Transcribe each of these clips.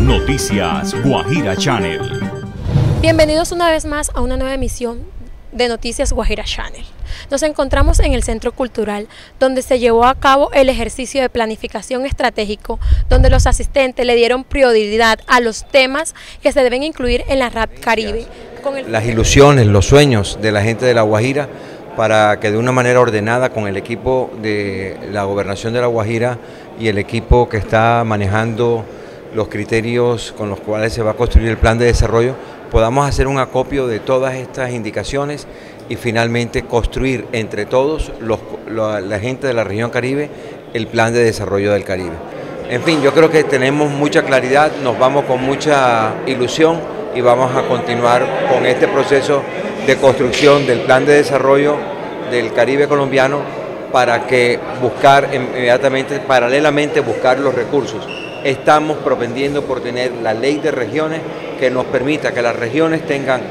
Noticias Guajira Channel. Bienvenidos una vez más a una nueva emisión de Noticias Guajira Channel. Nos encontramos en el Centro Cultural, donde se llevó a cabo el ejercicio de planificación estratégico, donde los asistentes le dieron prioridad a los temas que se deben incluir en la RAP Caribe. Las ilusiones, los sueños de la gente de La Guajira, para que de una manera ordenada con el equipo de la Gobernación de La Guajira y el equipo que está manejando los criterios con los cuales se va a construir el plan de desarrollo, podamos hacer un acopio de todas estas indicaciones y finalmente construir entre todos la gente de la región Caribe el plan de desarrollo del Caribe. En fin, yo creo que tenemos mucha claridad, nos vamos con mucha ilusión y vamos a continuar con este proceso de construcción del plan de desarrollo del Caribe colombiano para que buscar inmediatamente, paralelamente buscar los recursos. Estamos propendiendo por tener la ley de regiones que nos permita que las regiones tengan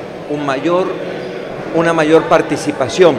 una mayor participación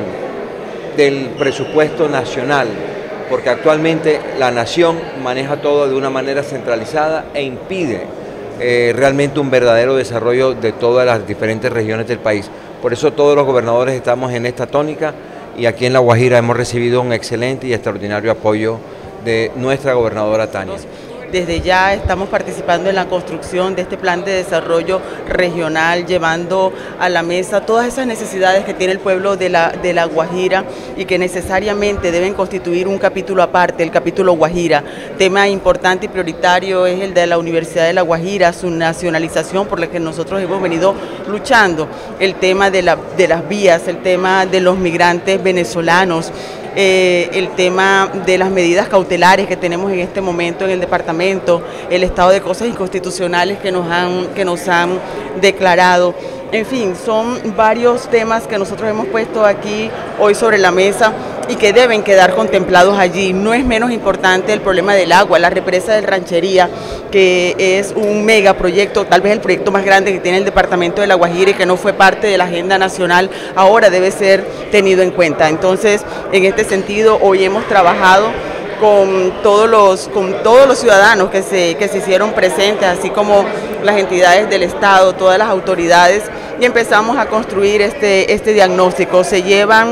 del presupuesto nacional, porque actualmente la nación maneja todo de una manera centralizada e impide realmente un verdadero desarrollo de todas las diferentes regiones del país. Por eso todos los gobernadores estamos en esta tónica y aquí en La Guajira hemos recibido un excelente y extraordinario apoyo de nuestra gobernadora Tania. Desde ya estamos participando en la construcción de este plan de desarrollo regional, llevando a la mesa todas esas necesidades que tiene el pueblo de la Guajira y que necesariamente deben constituir un capítulo aparte, el capítulo Guajira. Tema importante y prioritario es el de la Universidad de La Guajira, su nacionalización por la que nosotros hemos venido luchando, el tema de las vías, el tema de los migrantes venezolanos, el tema de las medidas cautelares que tenemos en este momento en el departamento, el estado de cosas inconstitucionales que nos han declarado. En fin, son varios temas que nosotros hemos puesto aquí hoy sobre la mesa y que deben quedar contemplados allí. No es menos importante el problema del agua, la represa del Ranchería, que es un megaproyecto, tal vez el proyecto más grande que tiene el departamento de La Guajira y que no fue parte de la agenda nacional, ahora debe ser tenido en cuenta. Entonces, en este sentido, hoy hemos trabajado con todos los ciudadanos que se hicieron presentes, así como las entidades del Estado, todas las autoridades, y empezamos a construir este diagnóstico. Se llevan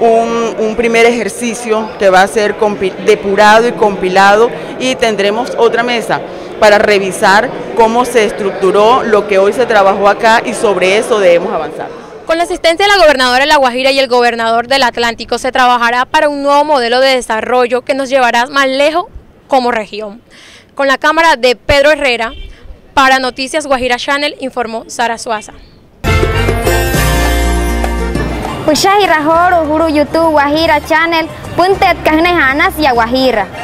un primer ejercicio que va a ser depurado y compilado, y tendremos otra mesa para revisar cómo se estructuró lo que hoy se trabajó acá y sobre eso debemos avanzar. Con la asistencia de la gobernadora de La Guajira y el gobernador del Atlántico se trabajará para un nuevo modelo de desarrollo que nos llevará más lejos como región. Con la cámara de Pedro Herrera, para Noticias Guajira Channel, informó Sara Suaza. Pushahirahoro Guru YouTube Guajira Channel, Puntet Kahnehanas y Guajira.